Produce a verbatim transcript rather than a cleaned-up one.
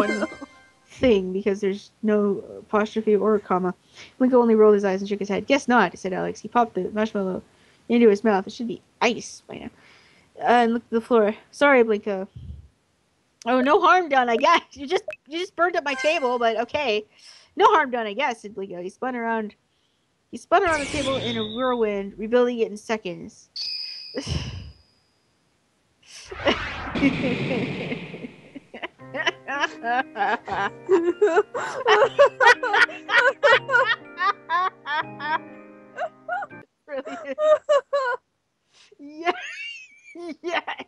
one thing because there's no apostrophe or a comma. Blinko only rolled his eyes and shook his head. Guess not, said Alex. He popped the marshmallow into his mouth. It should be ice by now. Uh, and looked at the floor. Sorry, Blinko. Oh, no harm done, I guess. You just you just burned up my table, but okay. No harm done, I guess, said Blinko. He spun around. He spun around the table in a whirlwind, rebuilding it in seconds. Brilliant. Yes. Yes.